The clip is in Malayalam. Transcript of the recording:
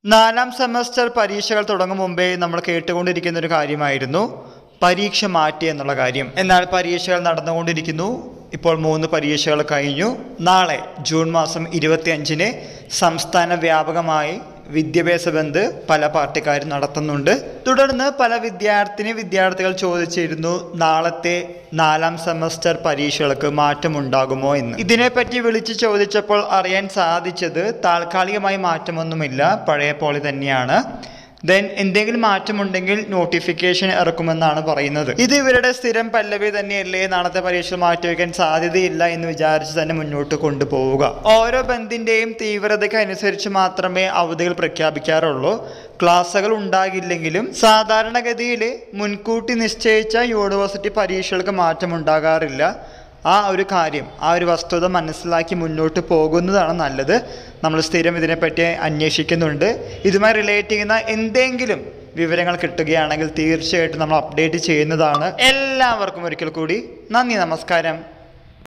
നാലാം സെമസ്റ്റർ പരീക്ഷകൾ തുടങ്ങും മുമ്പേ നമ്മൾ കേട്ടുകൊണ്ടിരിക്കുന്ന ഒരു കാര്യമായിരുന്നു പരീക്ഷ മാറ്റി എന്നുള്ള കാര്യം. എന്നാൽ പരീക്ഷകൾ നടന്നുകൊണ്ടിരിക്കുന്നു. ഇപ്പോൾ 3 പരീക്ഷകൾ കഴിഞ്ഞു. നാളെ ജൂൺ മാസം 25-ന് സംസ്ഥാന വ്യാപകമായി വിദ്യാഭ്യാസ ബന്ദ് പല പാർട്ടിക്കാരും നടത്തുന്നുണ്ട്. തുടർന്ന് പല വിദ്യാർത്ഥികൾ ചോദിച്ചിരുന്നു നാളത്തെ 4ാം സെമസ്റ്റർ പരീക്ഷകൾക്ക് മാറ്റമുണ്ടാകുമോ എന്ന്. ഇതിനെപ്പറ്റി വിളിച്ച് ചോദിച്ചപ്പോൾ അറിയാൻ സാധിച്ചത് താൽക്കാലികമായി മാറ്റമൊന്നുമില്ല, പഴയ പോലെ തന്നെയാണ്. എന്തെങ്കിലും മാറ്റമുണ്ടെങ്കിൽ നോട്ടിഫിക്കേഷൻ ഇറക്കുമെന്നാണ് പറയുന്നത്. ഇത് ഇവരുടെ സ്ഥിരം പല്ലവി തന്നെയല്ലേ, നാളത്തെ പരീക്ഷ മാറ്റിവെക്കാൻ സാധ്യതയില്ല എന്ന് വിചാരിച്ച് തന്നെ മുന്നോട്ട് കൊണ്ടുപോവുക. ഓരോ ബന്ദിന്റെയും തീവ്രതയ്ക്ക് അനുസരിച്ച് മാത്രമേ അവധികൾ പ്രഖ്യാപിക്കാറുള്ളൂ. ക്ലാസ്സുകൾ ഉണ്ടാകില്ലെങ്കിലും സാധാരണഗതിയിൽ മുൻകൂട്ടി നിശ്ചയിച്ച യൂണിവേഴ്സിറ്റി പരീക്ഷകൾക്ക് മാറ്റമുണ്ടാകാറില്ല. ആ ഒരു വസ്തുത മനസ്സിലാക്കി മുന്നോട്ട് പോകുന്നതാണ് നല്ലത്. നമ്മൾ സ്ഥിരം ഇതിനെപ്പറ്റി അന്വേഷിക്കുന്നുണ്ട്. ഇതുമായി റിലേറ്റ് ചെയ്യുന്ന എന്തെങ്കിലും വിവരങ്ങൾ കിട്ടുകയാണെങ്കിൽ തീർച്ചയായിട്ടും നമ്മൾ അപ്ഡേറ്റ് ചെയ്യുന്നതാണ്. എല്ലാവർക്കും ഒരിക്കൽ കൂടി നന്ദി, നമസ്കാരം.